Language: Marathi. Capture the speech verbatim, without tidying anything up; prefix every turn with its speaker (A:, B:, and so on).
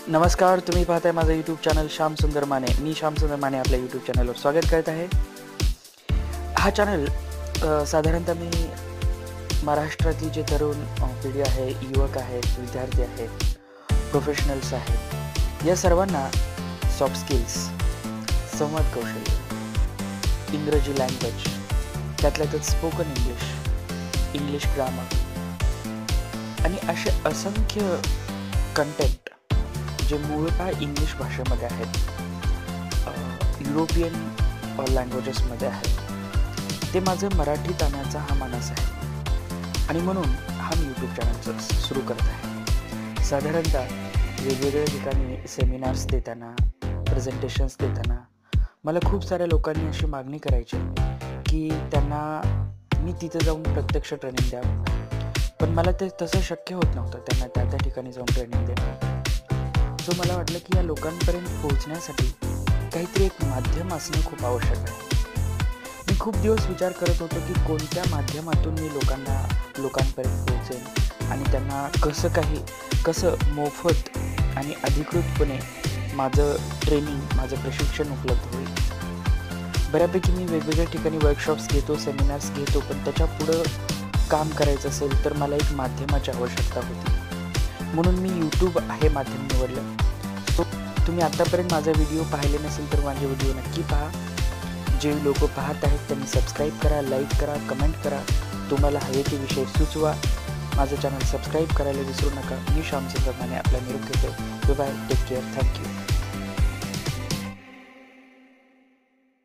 A: नमस्कार, तुम्ही पाहताय माझं यूट्यूब चॅनल शामसुंदर माने. मी शामसुंदर माने आपल्या यूट्यूब चॅनलवर स्वागत करत आहे. हा चॅनल साधारणतः मी महाराष्ट्रातली जे तरुण पिढी आहे, युवक आहेत, विद्यार्थी आहेत, प्रोफेशनल्स आहेत, या सर्वांना सॉफ्ट स्किल्स, संवाद कौशल्य, इंग्रजी लँग्वेज, त्यातल्या त्यात स्पोकन इंग्लिश, इंग्लिश ग्रामर आणि असे असंख्य कंटेंट जे मूळतः इंग्लिश भाषेमध्ये आहेत, युरोपियन लँग्वेजेसमध्ये आहेत, ते माझं मराठीत आणण्याचा हा मानस आहे आणि म्हणून हा मी यूट्यूब चॅनल सुरू करत आहे. साधारणतः वेगवेगळ्या ठिकाणी सेमिनार्स देताना, प्रेझेंटेशन्स देताना मला खूप साऱ्या लोकांनी अशी मागणी करायची की त्यांना मी तिथे जाऊन प्रत्यक्ष ट्रेनिंग द्यावं, पण मला ते तसं शक्य होत नव्हतं त्यांना त्या त्या ठिकाणी जाऊन ट्रेनिंग देणं. सो मला वाटलं की या लोकांपर्यंत पोहोचण्यासाठी काहीतरी एक माध्यम असणं खूप आवश्यक आहे. मी खूप दिवस विचार करत होतो की कोणत्या माध्यमातून मी लोकांना लोकांपर्यंत पोहोचेन आणि त्यांना कसं काही कसं मोफत आणि अधिकृतपणे माझं ट्रेनिंग, माझं प्रशिक्षण उपलब्ध होईल. बऱ्यापैकी मी वेगवेगळ्या ठिकाणी वर्कशॉप्स घेतो, सेमिनार्स घेतो, पण त्याच्या पुढं काम करायचं असेल तर मला एक माध्यमाची आवश्यकता होती. म्हणून मी यूट्यूब हे माध्यम निवडलं. सो तुम्ही आत्तापर्यंत माझा व्हिडिओ पाहिले नसेल तर माझे व्हिडिओ नक्की पहा. जे लोक पाहत आहेत त्यांनी सबस्क्राईब करा, लाईक करा, कमेंट करा, तुम्हाला हवे ते विषय सुचवा. माझं चॅनल सबस्क्राईब करायला विसरू नका. मी शामसुंदर माने आपला निरोप घेतो. Bye bye, take care, thank you.